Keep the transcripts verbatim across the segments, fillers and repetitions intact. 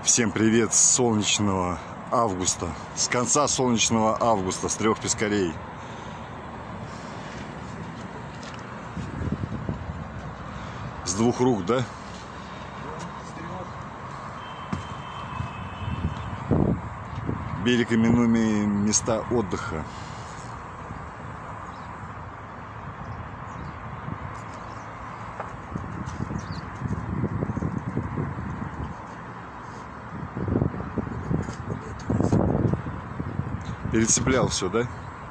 Всем привет с солнечного августа, с конца солнечного августа, с трех пескарей. С двух рук, да? Берег именуемый места отдыха. Перецеплял все, да?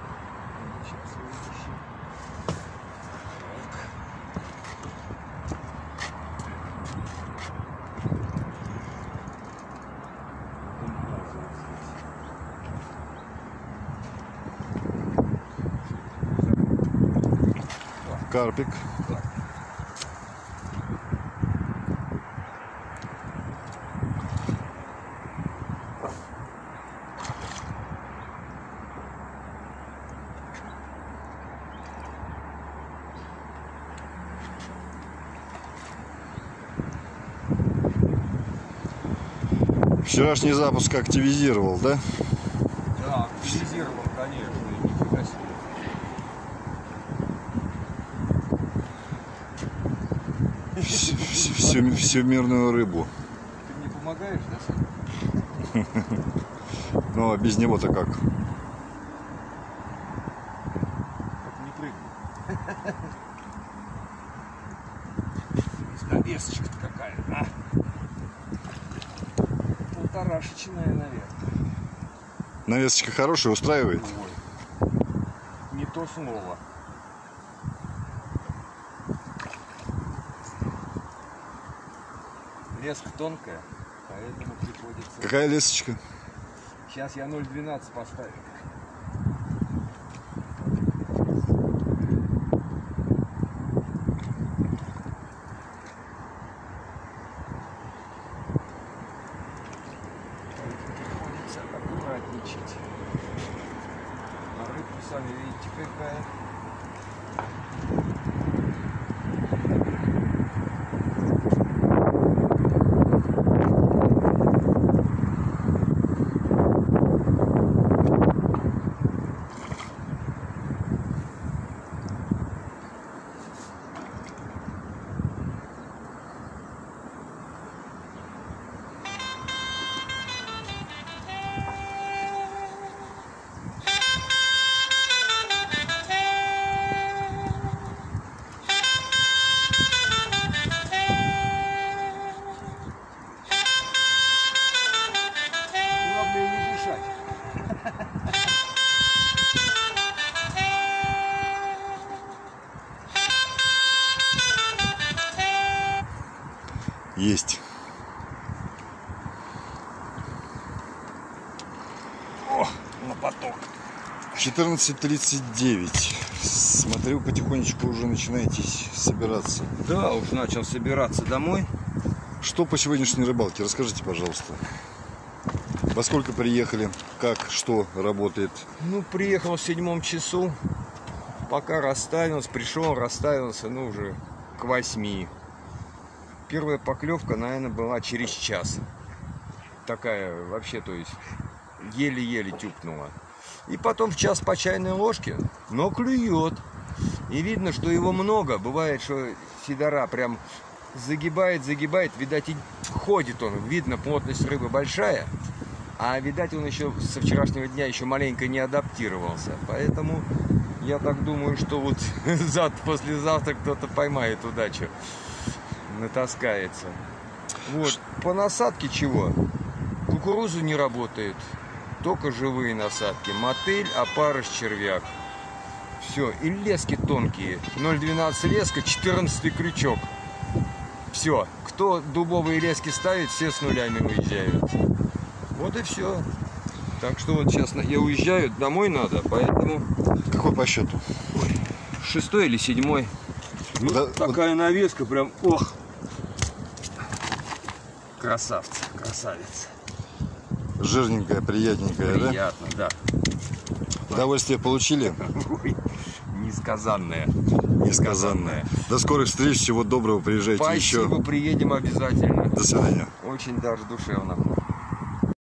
Карпик. Вчерашний запуск активизировал, да? Да, активизировал, конечно. Нифига себе. Всю, всю, всю мирную рыбу. Ты мне помогаешь, да? Ну а без него-то как? Как не прыгай. Навесочка-то какая, а? Полторашечная, наверное. Навесочка хорошая, устраивает? Ой. Не то слово. Леска тонкая, поэтому приходится... Какая лесочка? Сейчас я ноль двенадцать поставлю. Приходится аккуратничать. А рыбка, сами видите, какая. Есть. О, на поток. четырнадцать тридцать девять. Смотрю, потихонечку уже начинаете собираться. Да, уж начал собираться домой. Что по сегодняшней рыбалке? Расскажите, пожалуйста. Во сколько приехали? Как, что работает? Ну, приехал в седьмом часу. Пока расставился, пришел, расставился, ну, уже к восьми. Первая поклевка, наверное, была через час. Такая вообще, то есть, еле-еле тюкнула. И потом в час по чайной ложке, но клюет. И видно, что его много. Бывает, что фидера прям загибает, загибает. Видать, и ходит он. Видно, плотность рыбы большая. А, видать, он еще со вчерашнего дня еще маленько не адаптировался. Поэтому я так думаю, что вот послезавтра кто-то поймает удачу. Натаскается. Вот. По насадке чего? Кукуруза не работает. Только живые насадки. Мотыль, опарыш, червяк. Все. И лески тонкие. ноль двенадцать леска, четырнадцатый крючок. Все. Кто дубовые лески ставит, все с нулями уезжают. Вот и все. Так что вот сейчас я уезжаю, домой надо, поэтому... Какой по счету? Ой, шестой или седьмой. Ну, да, такая вот... навеска прям, ох. Красавцы, красавица. Жирненькая, приятненькая, Приятно, да? да? Удовольствие получили? Ой, несказанное. Несказанное. До скорых встреч, всего доброго, приезжайте Спасибо, еще. Приедем обязательно. До свидания. Очень даже душевно.